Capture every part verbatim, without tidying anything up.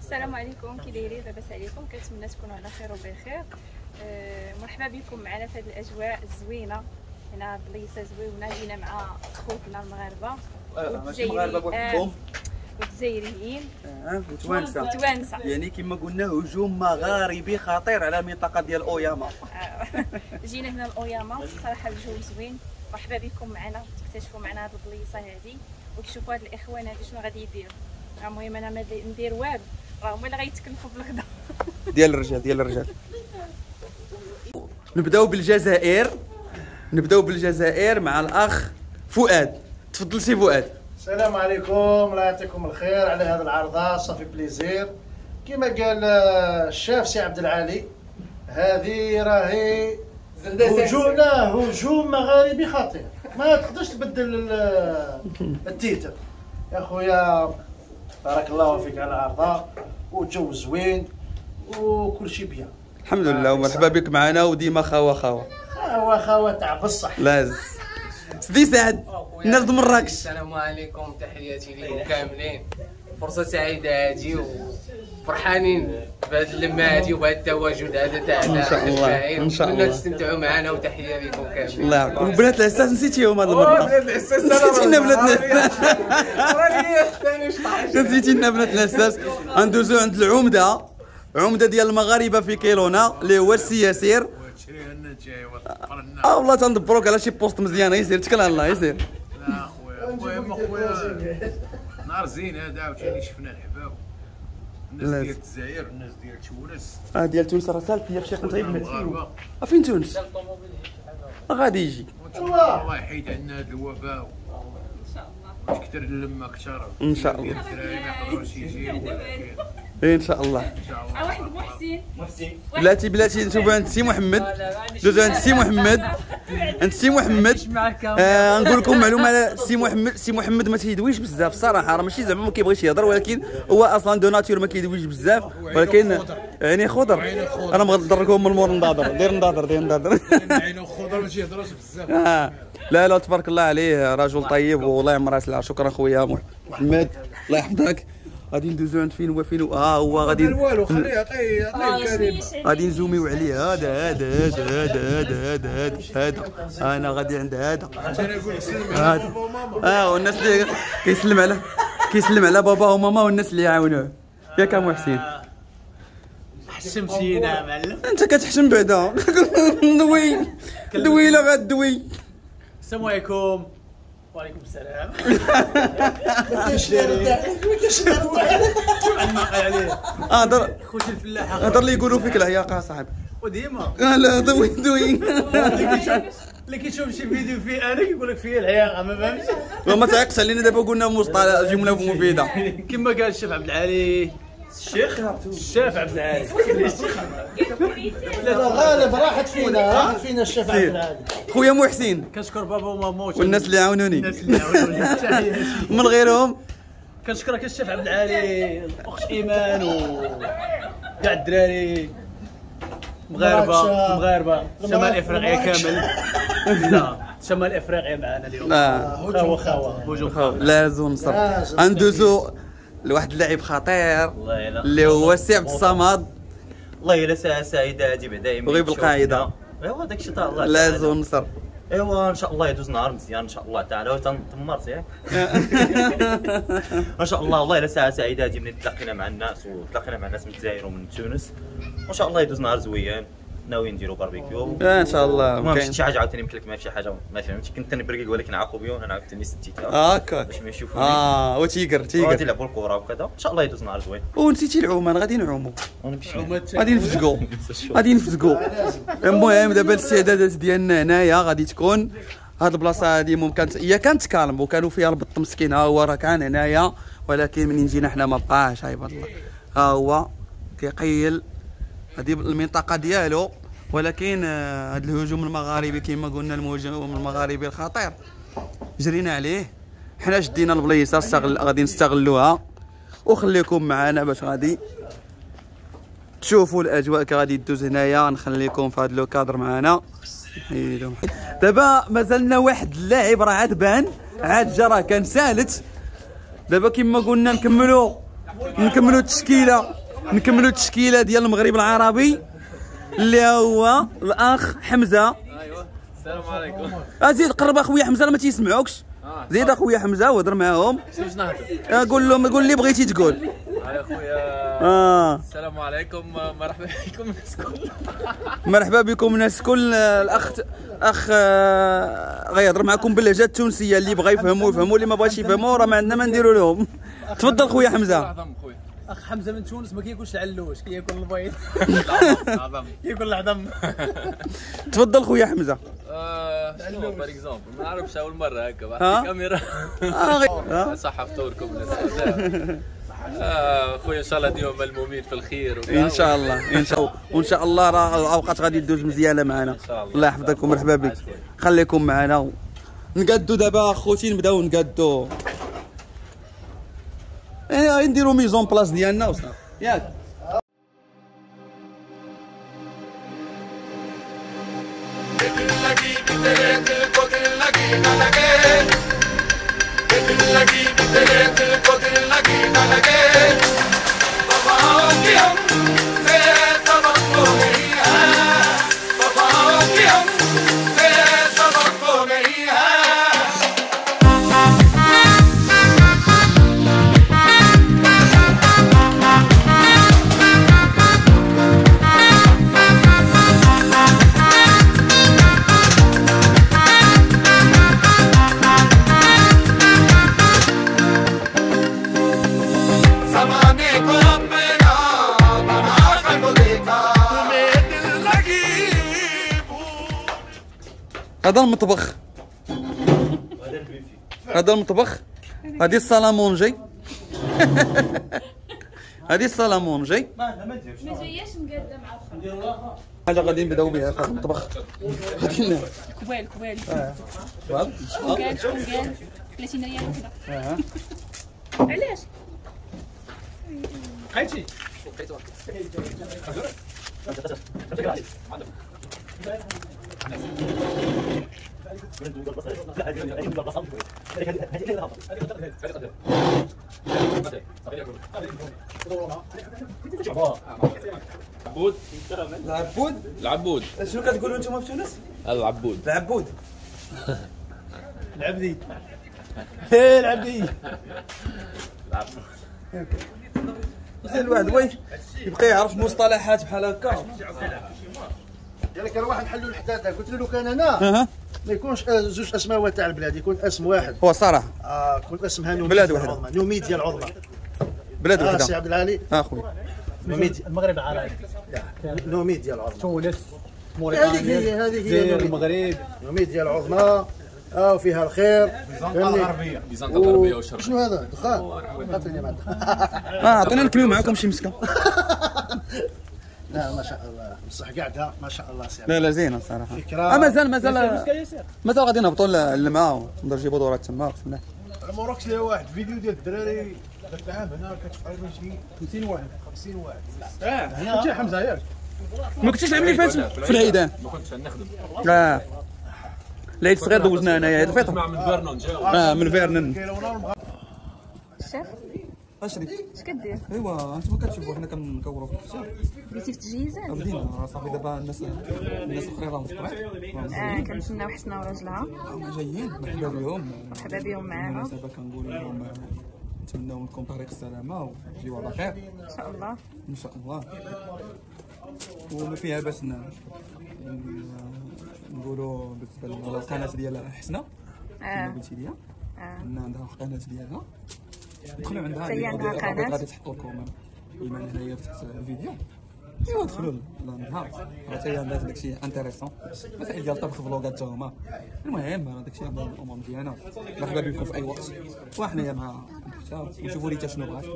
السلام عليكم، كي دايرين؟ لاباس عليكم؟ كنتمنى تكونوا على خير وبخير. أه مرحبا بكم معنا في هذه الاجواء الزوينه. هنا بليصه زوينه، جينا مع خوتنا المغاربه ماشي مغاربه بوحدهم والجزائريين اه وتوانسه توانسه، يعني كما قلنا هجوم مغاربي خطير على المنطقه ديال اوياما. جينا هنا لاوياما، صراحه الجو زوين. مرحبا بكم معنا، تكتشفوا معنا هذه البليصه هذه وتشوفوا هاد الاخوان هذه شنو غادي يديروا. المهم انا ما ندير والو، راه هما اللي غيتكلفوا بالغدا ديال الرجال ديال الرجال. نبداو بالجزائر، نبداو بالجزائر مع الاخ فؤاد. تفضل سي فؤاد. السلام عليكم، الله يعطيكم الخير على هذا العرضه، صافي بليزير. كما قال الشاف سي عبد العالي، هذه راهي هجوم، لا هجوم مغاربي خطير، ما تقدرش تبدل التيتر يا خويا. بارك الله فيك على العرضه، والجو زوين وكل شيء بيان الحمد لله، ومرحبا بك معنا، وديما خاوه خاوه خاوه خاوه تاع بصح. لاز سيدي سعد، الناس د مراكش. السلام عليكم، تحياتي لكم كاملين. فرصه سعيده هذه وفرحانين بهذه اللمه هذه وبهذا التواجد هذا تاعنا. ان شاء الله ان شاء الله تستمتعوا معنا، وتحيه لكم كاملين. الله يعافيك. وبنات العساس نسيتيهم هذه المره. بنات العساس نسيتينا بنات العساس، نسيتينا بنات العساس. غندوزو عند العمده، عمده ديال المغاربه في كيلونا اللي هو السي ياسير. اه والله تندبروك على شي بوست مزيان. يسير تكل على الله. يسير. لا اخويا، المهم اخويا نهار زين هذا، عاوتاني شفنا الحباب، الناس ديال الجزائر والناس ديال تونس. اه ديال تونس راه سالت ليا بشي قنت غيبنات. فين تونس؟ غادي يجي الله يحيد عنا هذا الوباء وتكثر اللمه اكثر ان شاء الله. الدراري ما يقدروش يجيو، ولكن ان شاء الله. ان شاء الله. واحد محسن محسن بلاتي بلاتي نشوفوا عند السي محمد، دوزو عند السي محمد، عند السي محمد. آه نقول لكم معلومه على السي محمد. السي محمد ما تيدويش بزاف الصراحه، راه ماشي زعما ما كيبغيش يهضر، ولكن هو اصلا دو ناتور ما كيدويش بزاف، ولكن عيني خضر. انا مغدر لكم من مور نضاضر، دير نضاضر دير نضاضر. عينو خضر ما تيهضرش بزاف. آه. لا لا تبارك الله عليه، رجل طيب والله يعمر راس العار. شكرا خويا محمد، الله يحفظك. غادي ندوزو عند فين هو فين ها آه هو غادي والو، خليه يعطيه يعطيه الكلمه. غادي نزوميو عليه. هذا هذا هذا هذا هذا هذا هذا هذا انا غادي عند هذا انا نقول سلم على هذا. بابا وماما. اه والناس اللي كيسلم على كيسلم على بابا وماما والناس اللي يعاونوه. ياك ام حسين؟ حشم فينا معلم. انت كتحشم بعدا. دوي دوي لا غدوي. السلام عليكم. وعليكم السلام. هضر خوتي الفلاحه، هضر اللي يقولوا فيك العياقه صاحبي. وديما لا دوي دوي. اللي كيشوف شي فيديو فيه انا كيقول لك فيه العياقه، ما فهمتش. ما تعيقش علينا دابا، قلنا مصطلح جمله مفيده كما قال الشيخ عبد العالي. الشيخ الشيخ عبد العالي غالب راحت فينا، راحت فينا الشيف عبد العالي. خويا محسن، كنشكر بابا وماما والناس اللي عاونوني، الناس اللي عاونوني من غيرهم كنشكرك الشيف عبد العالي، الاخت ايمان و كاع الدراري مغاربه مغاربه شمال افريقيا كامل. لا شمال افريقيا معنا اليوم. خاوه خاوه هجوم خاوه. لازم نصر. غندوزو لواحد اللاعب خطير اللي هو السي عبد الصمد. والله الا ساعه سعيده هادي بعدا بغي بالقاعده. ايوا داكشي تاع الله. لازم نصر. ايوا ان شاء الله يدوز نهار مزيان ان شاء الله تعالى. وتنمرت ياك ان شاء الله. والله الا ساعه سعيده هادي ملي تلاقينا مع الناس، وتلاقينا مع الناس من الجزائر ومن تونس، وان شاء الله يدوز نهار زويان. ناويين نديرو باربيكيو ان شاء الله. المهم شي حاجه عاوتاني قلت لك ما في حاجه ما فهمتش. كنت انا برقيق ولكن عاقوبيون انا عاوتاني ستيتها هاكا باش ما يشوفوني. اه وتيقر تيقر غادي يلعبوا الكره وكذا. ان شاء الله يدوز نهار زوين. ونسيتي العومان. غادي نعوموا، ونمشيو غادي نفزقوا، غادي نفزقوا. المهم دابا الاستعدادات ديالنا هنايا غادي تكون هاد البلاصه هادي ممكن هي كانت كالم وكانوا فيها البط مسكين. ها هو راه كان هنايا، ولكن منين جينا حنا ما بقاش. عيب الله، ها هو كيقيل هادي المنطقه ديالو. ولكن هاد الهجوم المغاربي كما قلنا، الهجوم المغاربي الخطير جرينا عليه. حنا شدينا البليصه، استغل غادي نستغلوها. وخليكم معنا باش غادي تشوفوا الاجواء كي غادي تدوز هنايا. نخليكم في هذا لو كادر معنا. دابا مازالنا واحد اللاعب راه عاد بان، عاد جا راه كان سالت. دابا كما قلنا نكملوا نكملوا التشكيله نكملوا التشكيله ديال المغرب العربي اللي هو الاخ حمزه. ايوا السلام عليكم. ازيد قرب اخويا حمزه ما تيسمعوكش. زيد اخويا حمزه وهضر معاهم. شنو نهضر؟ قول لهم قول اللي بغيتي تقول. يا خويا اه السلام عليكم، مرحبا بكم الناس الكل. مرحبا بكم الناس الكل. الاخ اخ غيهضر معكم باللهجه التونسيه، اللي بغى يفهموا يفهموا، اللي ما بغاش يفهموا راه ما عندنا ما نديروا لهم. تفضل خويا حمزه. اخ حمزه من تونس ما كياكلش العلوش، كياكل البيض. العظم كياكل العظم. تفضل خويا حمزه. شنو بار اكزومبل ما نعرفش اول مره هكا واحد آه. الكاميرا. اه صح فطوركم الناس. آه خويا ان شاء الله ديما ملمومين في الخير ان شاء الله ان شاء الله وان شاء الله راه الاوقات غادي تدوز مزيانه معنا. الله يحفظكم، مرحبا بك، خليكم معنا. نقادو دابا اخوتي، نبداو نقادو ايه نديرو ميزون بلاص ديالنا وصافي ياك. هذا المطبخ، هذا المطبخ، هذه الصالامونجي. هذه الصالامونجي ما جاياش مقاده مع اخر حاجه غادي نبداو بها في المطبخ. غادي كوال كوال اه شكون قال شكون قال ثلاثين ريال وحده. علاش بقيتي عبود العبود. العبود شنو كتقولوا نتوما في تونس؟ العبود العبود. العبدي. ايه العبدي. زين الواحد وي يبقى يعرف مصطلحات بحال هكا. يعني كان واحد نحلوا الحداثه، قلت له لو كان انا اها ما يكونش زوج اسماء تاع البلاد، يكون اسم واحد. هو الصراحه اه كنت اسمها نوميديا بلاد وحدة. العظمى. نوميديا العظمى. بلاد اه سي وحده. عبد العالي. اه خويا نوميديا المغرب العربي. نوميديا العظمى. تونس هذه موريتانيا هي هذه هي الجزائر نوميديا. المغرب. نوميديا العظمى اه وفيها الخير. بيزنطة الغربية بيزنطة الغربية والشرقية. شنو هذا؟ دخان؟ عطيني معك. اه عطينا نكملوا معكم شي مسكه. لا ما شاء الله بصح قاعده ما شاء الله سي لا لا زينه الصراحه. فكرة. اه مازال مازال مازال غادي نهبطوا للماء ونقدروا نجيبوا دورات تما بسم الله. مراكش لها واحد فيديو ديال الدراري ذاك العام هنا كانت تقريبا شي خمسين واحد خمسين واحد. اه هنا كنتي حمزه ياك؟ ما كنتيش العام اللي فات في العيدان؟ ما كنتش نخدم. اه العيد الصغير دوزنا هنايا عيد الفطر. نسمع من فيرنون جاو. اه من فيرنن. شاف اش ديك؟ اش كدير ايوا انتم كتشوفوا حنا كنكوروا في الكسار. بديتي في التجهيزات بدينا راه صافي دابا الناس الناس الاخرين راهم في الطريق اه كنتسناو حسنا وراجلها هما جايين مرحبا بهم. مرحبا بهم معانا بالمناسبه كنقول لهم نتمناو لكم طريق السلامه وتجيو على خير ان شاء الله. ان شاء الله. وما فيها باس ن- نقولوا بالنسبه للقناه ديال حسنه كما اه قلتي ليا اه ان عندها قناه ديالها دخلوا عندها هي عندها غادي- قناة. غادي تحط لكم ايمان هنايا تحت الفيديو. ايوا دخلوا لعندها حتى هي عندها داكشي انتريسون مسائل ديال الطبخ فلوغات تا هما. المهم راه داكشي عندنا الامور مزيانه. مرحبا بكم في اي وقت وحنايا مع حتى ونشوفوا ريتا شنو بغات.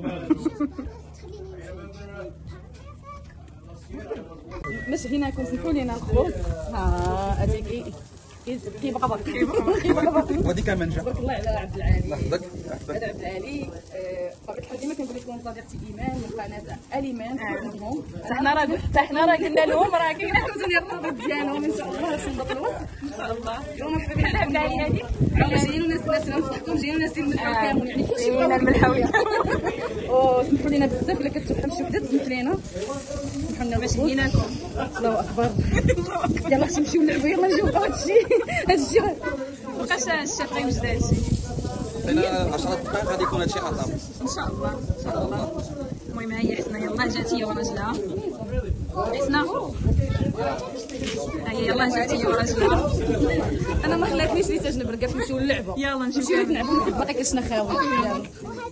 باش هنا كنسمحوا لنا الخبز. ها هذيك كيبقبق كيبقبق ودي كمان جا تبارك الله على عبد العالي. لحظك هذا عبد العالي بطبيعه الحال ديما كنقول لكم صديقتي ايمان من قناه اليمان كلهم. حنا راه حتى حنا راه قلنا لهم راه كاين عاوتاني الرابط ديالهم ان شاء الله سنبط الوسط ان شاء الله. اليوم مرحبا بكم. عبد العالي هذيك جايين ناس ناس نصحكم جايين ناس ديال الملحه كامل يعني كلشي جايين الملحوي. وسمحوا لنا بزاف الا كتفهم شي وحده تسمح لينا سمحوا لنا باش جينا لكم. الله اكبر يلاه خصنا نمشيو نلعبوا يلاه نجيو هادشي هادشي مابقاش الشيف غيوجد هادشي عطينا عشرة دقائق غادي يكون هادشي اطاب ان شاء الله ان شاء الله. المهم ها هي حسنا يلاه جات هي وراجلها. حسنا ها هي يلاه جات هي وراجلها. انا ما خلاتنيش لي تجنب ركا نمشيو نلعبوا يلا نمشيو نمشيو نلعبوا باقي كاش خاوي يلا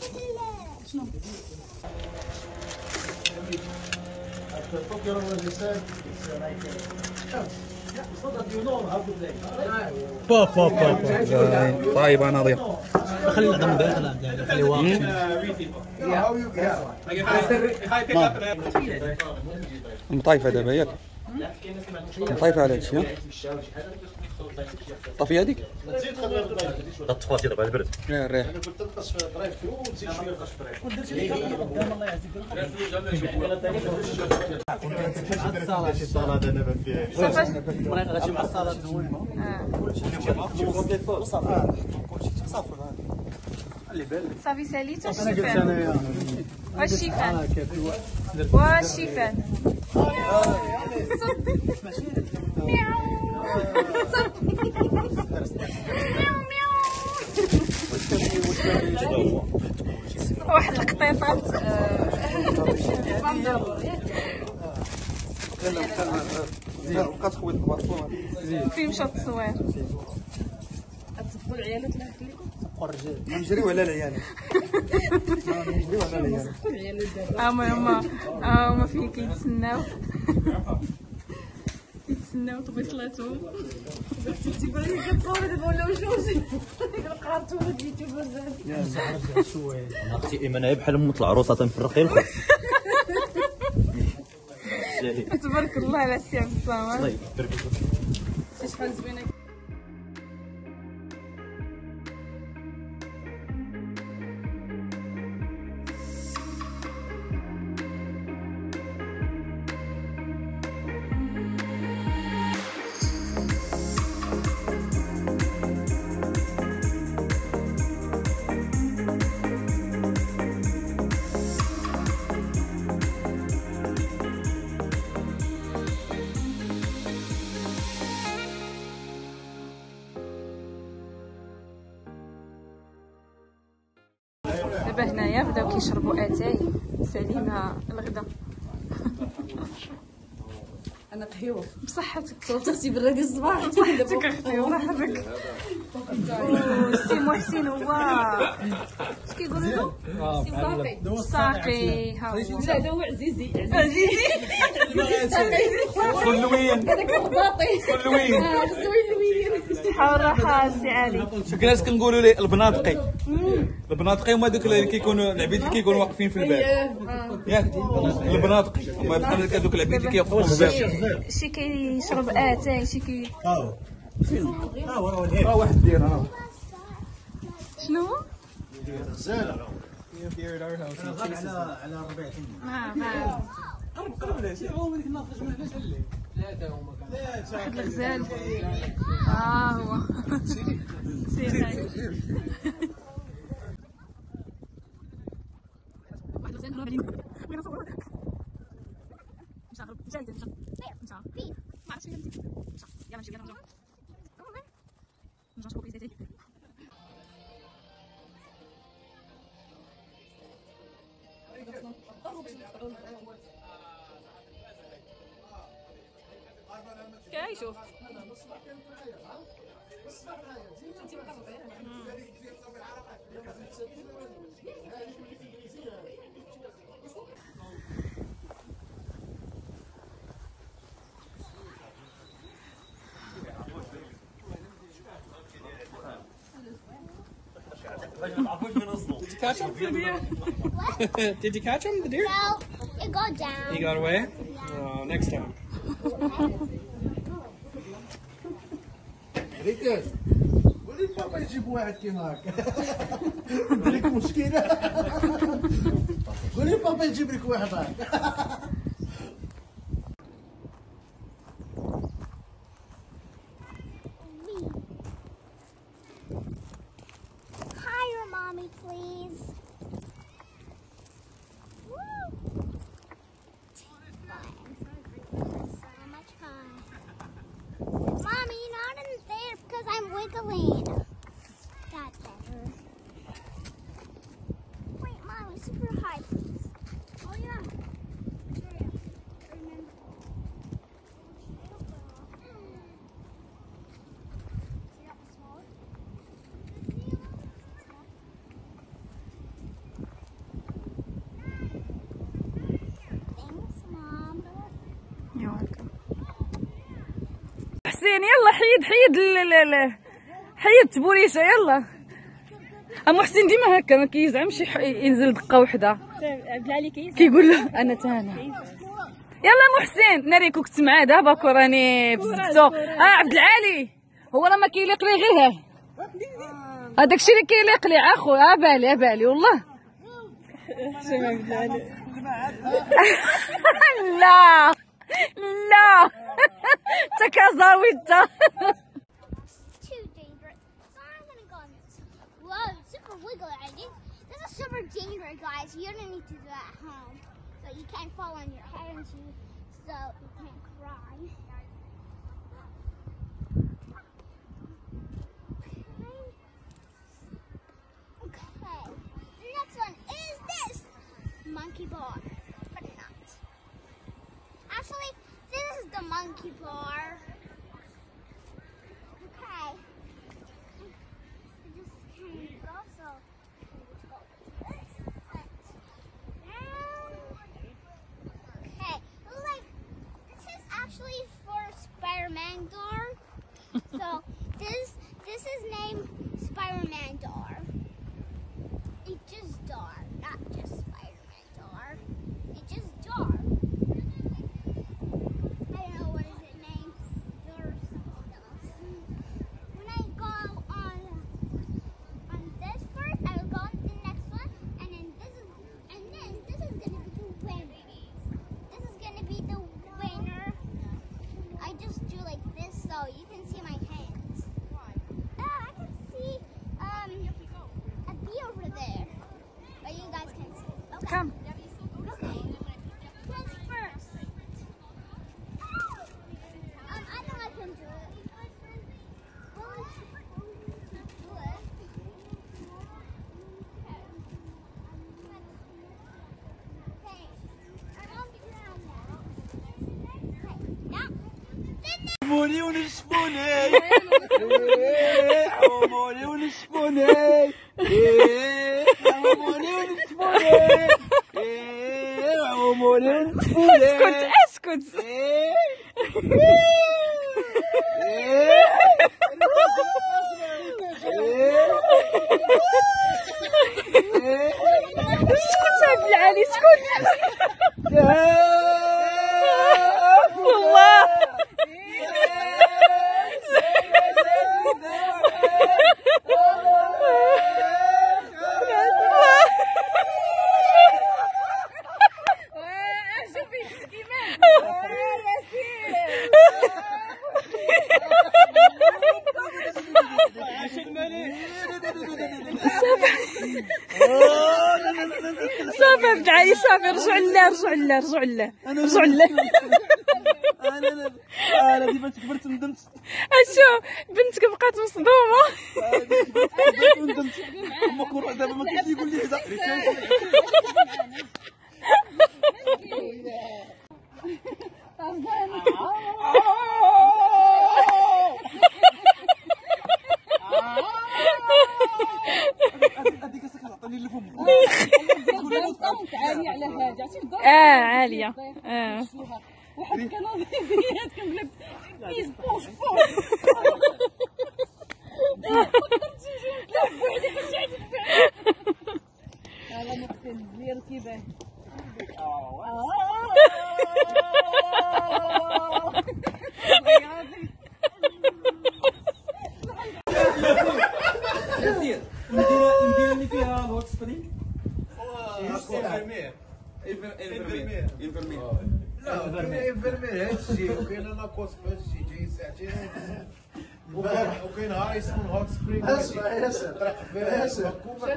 با با با با طيب انا ناضيه خلي العظم داخل خلي واقف مطايفه دابا ياك مطايفه على هادشي. طافي هذيك الطفاطي دابا البرد لا الريح تنقص في درايف ثرو وتزيد شويه غتجي مع السلطه زوينه صافي ساليت واش شيفان واش شيفان واش شيفان واحد القطيطات بقات خويا البارطون فين مشى التصوير. تصبحوا العيالات الله يخليكم نجريو على العيال نجريو على العيال تصبحوا العيالات دابا ها هما هما ها هما فين كيتسناو كيتسناو طبيصلاتهم. تيبان لي كتصور دابا ولاو جوج قراتو في اليوتيوب بزاف اختي ايمان هي بحال ام العروسه تنفرق غير الخبز. تبارك الله على السي عبد الصمد. الله يبارك شي شحال زوينه. دابا هنايا بداو كيشربوا اتاي سالينا الغدا. انا قهوه بصحتك صوتي براد الصباح بصحتك اختي بصحتك. سي محسن هو اش كيقولوا له سي ساقي ساقي ها هو. لا هذا هو عزيزي عزيزي كلوين هذاك الرباطي كلوين زوين الصحه والراحه سي علي. كناس كنقولوا لي البناطقي البناطقي هما دوك اللي كيكونوا العبيد اللي كيكونوا واقفين في الباب ياك البناطقي هما بحال هكا دوك العبيد اللي كيوقفوا في الباب. شي كيشرب اتاي شي كي ها هو ها واحد دير ها شنو هو؟ غزاله على على ربيع ها ها واحد الغزال ها هو سير هاي واحد الغزال هنا بعدين بغينا نصور نشغل جاي نشغل نشغل ما عرفتش فين نمشي يلا نمشي يلا نمشي نشوفوا كيف كاي شوف Did you catch him? Did you catch him, the deer? No, it got down. He got away? Oh, next time. ريكان ولي بابا يجيب واحد كيما هكا دريك مشكله قولي بابا يجيب لك واحد هكا. Hire mommy, please. Woo! So much fun. Mommy, not in there because I'm wiggling. That's better. Wait, Mommy, super high, please. Oh, yeah. Victoria, remember. See that was smaller? Thanks, Mom. حسين يلا حيد حيد ال- ال- ال- حيد تبوريشه يلا. اما حسين ديما هكا ما كيزعمش يح- ينزل دقه وحده عبد العالي كيس كيقول له انا تانا. يلا محسن ناريكو كنت معاه دابا كون راني بزبتو. اه عبد العالي هو راه ما كيليق لي غير ها هذاك الشيء اللي كيليق لي اخو. اه بالي اه بالي والله. لا لا تكازاوي انت. Too dangerous. So I'm gonna go on this. Whoa, super wiggle, I think. This is super dangerous, guys. You don't need to do that at home. So you can't fall on your head and you, so you can't cry. Okay. Okay. The next one is this monkey bar, but not. Actually, this is the monkey bar. Okay. I just can't go, so let's go this set down. Okay. Like, this is actually for Spider-Man door. So this this is named Spider-Man door. It's just door, not just Spider-Man door. It's just door. I don't know what is it named. Door or something else. When I go on on this first, I will go on the next one, and then this is and then this is gonna be the winner. This is gonna be the winner. I just do like this so you can see my hands. Oh, I can see um a bee over there, but you guys can see. Okay. Come. Okay. Who's first? Um, I know I can do it. Well, let's do it. Okay. I'm on the ground now. Okay. Now, finish. حموني ونشفوني حموني ونشفوني حموني ونشفوني حموني ونشفوني. اسكت اسكت. اسكت يا عبد العالي اسكت. والله صافي عبد العالي صافي. رجعوا لله رجعوا لله رجعوا لله رجعوا لله. انا انا ديما كبرت ندمت. اشوف بنتك بقات مصدومه. ندمت ما كون دابا ما كاينش يقول لي كذا. هذيك عطاني الفم. عالية على هذا اه عالية اه واحد كان بيات كنقول لك بيز بوش بوش. يلا نقتل زير كيبان. فيرمين. لا كاين فيرمين هاد الشيء وكاين لاكوس بهاد الشيء جاي ساعتين وكاين وكاين هاي اسمه هوت سبرينغ. اسمع ياسر طريق ياسر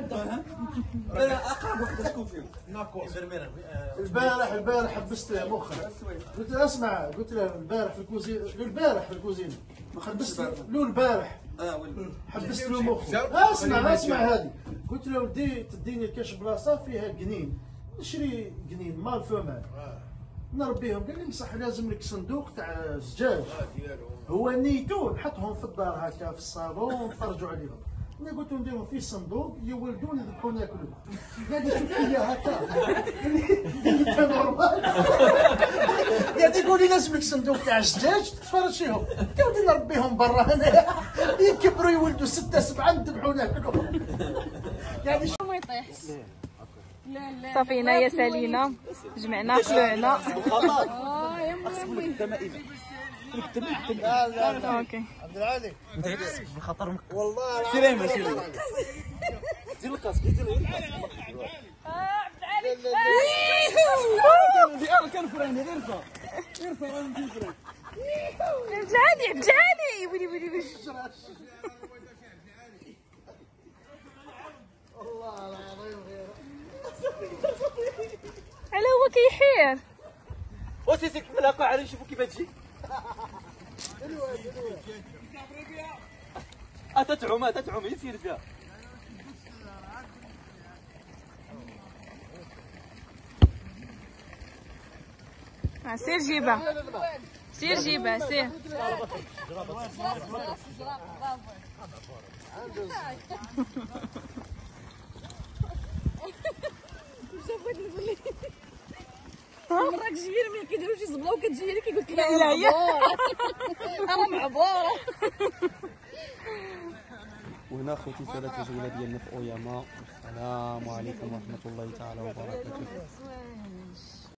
لا اقرب وحده شكون فيهم؟ ناكوس. البارح البارح حبست له مخه. قلت له اسمع، قلت له البارح في الكوزين، البارح في الكوزينه حبست له البارح اه ولدي حبست له مخه. اسمع اسمع هذه، قلت له ودي تديني كاش بلاصه فيها قنين، نشري قنين مال فمال نربيهم. قال لي بصح لازم لك صندوق تاع زجاج. هو نيتو نحطهم في الدار هكا في الصالون نفرجوا عليهم. انا قلت نديرهم في صندوق يولدون يذبحوا ناكلوا. قاعد يشوف فيا هكا قال لي انت نورمال. قاعد يقول لي لازم لك صندوق تاع الزجاج تتفرج فيهم. قلت ودي نربيهم برا هنا يكبروا يولدوا ستة سبعة نذبحوا ناكلوا. قاعد يشوف ما يطيحش. لا لا صافي هنايا سالينا جمعنا قلوعنا. اه يا اقسم لك التمائم لا لا لا اوكي عبد العالي بخاطر والله سيري ما سيري دير الكاسك دير الكاسك. عبد العالي كان فراني غير رفع ارفع راه ندير فراني. عبد العالي عبد العالي ويلي ويلي ويلي. والله العظيم غير على هو كيحير. وسيسي كملها قاعد نشوفوا كيف تجي. تتعوم تتعوم يسير فيها. سير جيبها سير جيبها سير. مرات تجي لي ملي كيديروا شي زبله وكتجي لي كيقول لك لا لا هي راه معبوره. وهنا خوتي سادات الجوله ديالنا في اوياما. السلام عليكم ورحمه الله تعالى وبركاته.